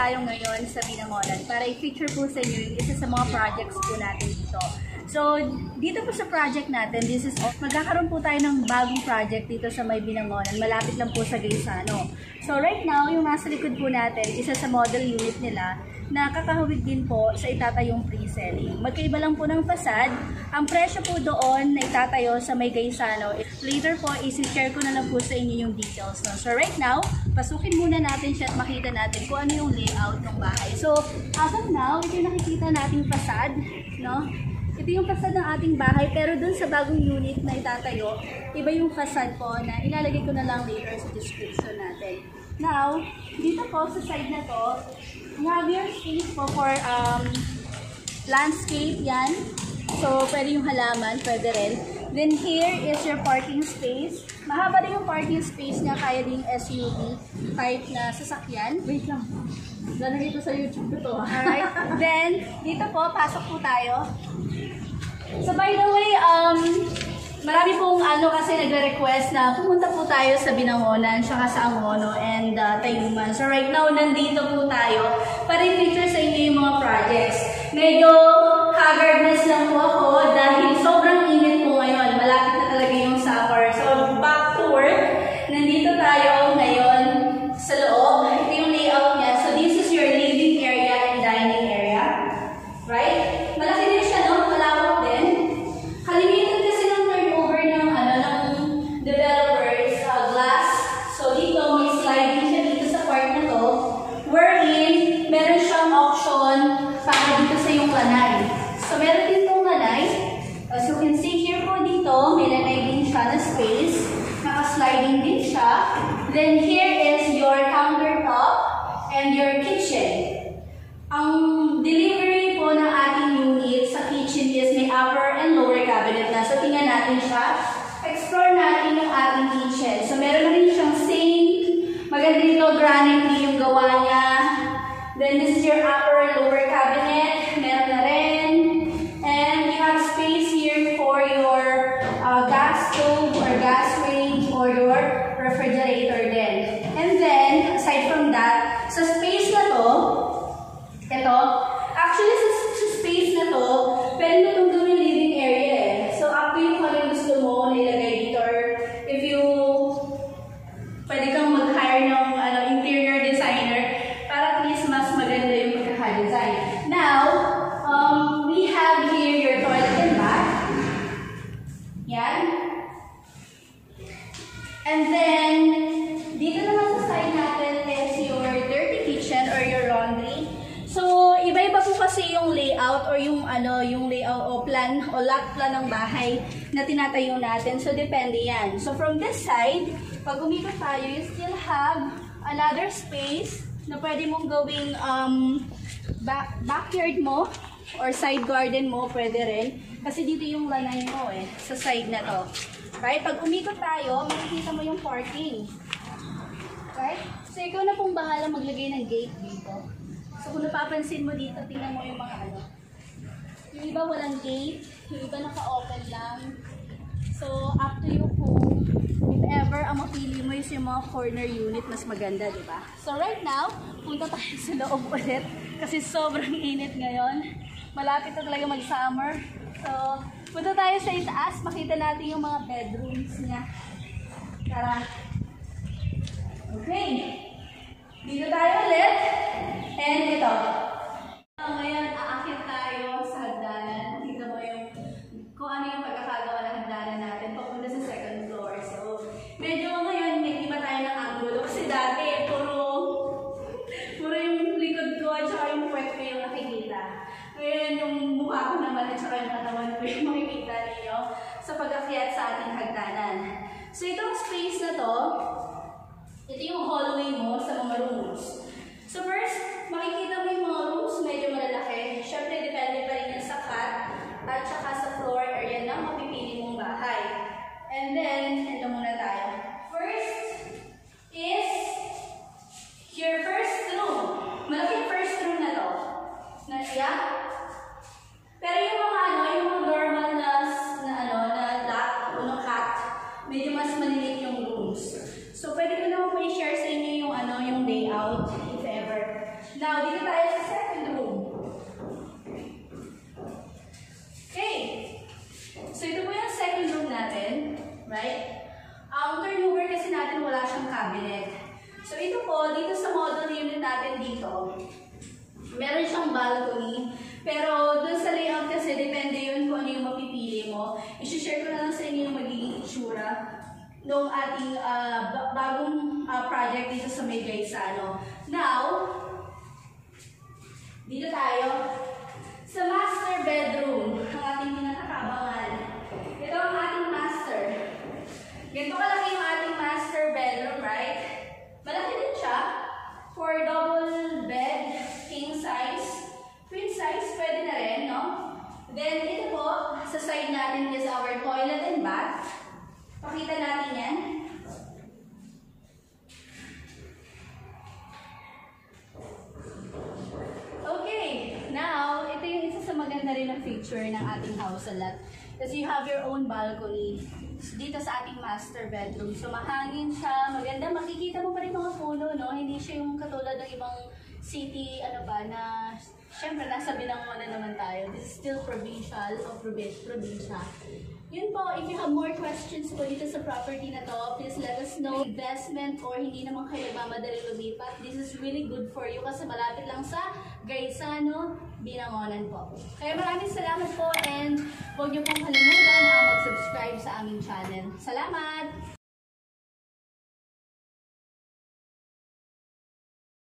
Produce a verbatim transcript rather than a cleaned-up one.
tayo ngayon sa Binangonan para i-feature po sa inyo yung isa sa mga projects po natin dito. So, dito po sa project natin, this is magkakaroon po tayo ng bagong project dito sa may Binangonan. Malapit lang po sa Gaisano. So, right now, yung nasa likod po natin, isa sa model unit nila na kakahawig din po sa itatayong Preselling. Magkaiba lang po ng fasad. Ang presyo po doon na itatayo sa may Gaisano. Later po, isi-share ko na lang po sa inyo yung details. No? So, right now, pasukin muna natin siya at makita natin kung ano yung layout ng bahay. So, as of now, ito yung nakikita nating fasad, no? Ito yung fasad ng ating bahay, pero dun sa bagong unit na itatayo, iba yung fasad po na ilalagay ko na lang later sa description natin. Now, dito po sa side na to, you have your space po for um, landscape, yan. So, pwede yung halaman, pwede rin. Then here is your parking space. Mahaba rin yung parking space niya, kaya din S U V type na sasakyan. Wait lang. Lalo dito sa YouTube ko to. Alright. Then, dito po, pasok po tayo. So, by the way, um, marami pong ano kasi nagre-request na pumunta po tayo sa Binangonan, saka sa Angono, and uh, Tayuman. So, right now, nandito po tayo para i-feature sa inyo yung mga projects. Medyo haggardness lang po ako dahil sobrang init po ngayon. Malapit na talaga yung summer. So, back to work. Nandito tayo ngayon sa loob. Ito yung layout niya. So, this is your living area and dining area. Right? Malaki din siya, no? Malawak din. Kalimitan kasi ng turnover ng, ano, ng developers, uh, glass. So, dito may sliding siya dito sa part na to. Wherein, meron siyang option para dito sa yung lanay. So, meron din itong lanay. As you can see here po dito, may lanay din siya na space. Naka-sliding din siya. Then, here is your countertop and your kitchen. Ang delivery po ng ating unit sa kitchen is may upper and lower cabinet na. So, tingnan natin siya. Explore natin yung ating kitchen. So, meron na rin siyang sink. Maganda dito, granite yung gawa niya. Then, this is your upper and lower cabinet. Meron na rin. And you have space here for your uh, gas stove or gas range or your refrigerator din. And then, aside from that, sa space na to, ito, actually sa, sa space na to, pwede na itong gawin living area eh. So, up to you kung ano gusto mo na ilagay dito. Or if you, pwede kang mag-hire ng ano, interior designer para at least mas maganda yung pagkaka-design. Now, um, we have here your toilet and bath. Yan. And then, dito naman sa side natin is your dirty kitchen or your laundry. So, iba-iba po kasi yung layout or yung ano, yung layout o plan o lot plan ng bahay na tinatayo natin. So, depende yan. So, from this side, pag umikot tayo, you still have another space na pwede mong gawing um, back, backyard mo or side garden mo, pwede rin. Kasi dito yung lanay mo eh, sa side na to. Right? Pag umikot tayo, makikita mo yung parking. Right? So, ikaw na pong bahala maglagay ng gate dito. So, kung napapansin mo dito, tingnan mo yung mga ano. Yung iba walang gate, yung iba naka-open lang. So, up to you kung if ever ang mapili mo is yung mga corner unit, mas maganda, di ba? So, right now, punta tayo sa loob ulit kasi sobrang init ngayon. Malapit na talaga mag-summer. So, punta tayo sa itaas, makita natin yung mga bedrooms niya. Tara. Okay. Dito tayo ulit. And ito. Ngayon, aakit tayo sa hagdanan. Kita mo yung kung ano yung pagkakagawa ng hagdanan natin papunta sa second floor. So, medyo ngayon, may iba tayo ng angulo. Kasi dati, puro puro yung likod ko at saka yung puwet ko yung nakikita. Ngayon, yung mukha ko naman at saka yung katawan ko yung makikita ninyo sa pag-akyat sa ating hagdanan. So, itong space na to, ito yung hallway mo sa mga rooms. So first, makikita mo yung mga rooms, medyo malalaki. Siyempre, depende pa rin yan sa cut at saka sa floor area ng mapipili mong bahay. And then, ito muna tayo. First is your first room. Malaki yung first room na to. Na siya. Pero yung mga ano, yung mga normal na, na ano, na lock o na cut, medyo mas maliit yung rooms. ito po, dito sa model unit natin dito, meron siyang balcony. Pero dun sa layout kasi, depende yun kung ano yung mapipili mo. I-share ko na lang sa inyo yung magiging itsura ng ating uh, bagong uh, project dito sa may Gaisano. Now, dito tayo sa master bedroom, ang ating pinakakabangan. Ito ang ating master. Ganito kalaki yung ating master bedroom, right? Malaki din siya for double bed, king size. Queen size, pwede na rin, no? Then, ito po, sa side natin is our toilet and bath. Pakita natin yan. Okay, now, ito yung isa sa maganda rin na feature ng ating house a lot. Kasi you have your own balcony dito sa ating master bedroom. So, mahangin siya, maganda. Makikita mo pa rin mga puno, no? Hindi siya yung katulad ng ibang city, ano ba, na syempre nasa Binangonan naman tayo. This is still provincial o probinsya. Yun po, if you have more questions po dito sa property na to, please let us know. Investment or hindi naman kayo mamadali lumipat, this is really good for you kasi malapit lang sa Gaisano, Binangonan po. Kaya maraming salamat po and huwag niyo pong kalimutan ang mag-subscribe sa aming channel. Salamat!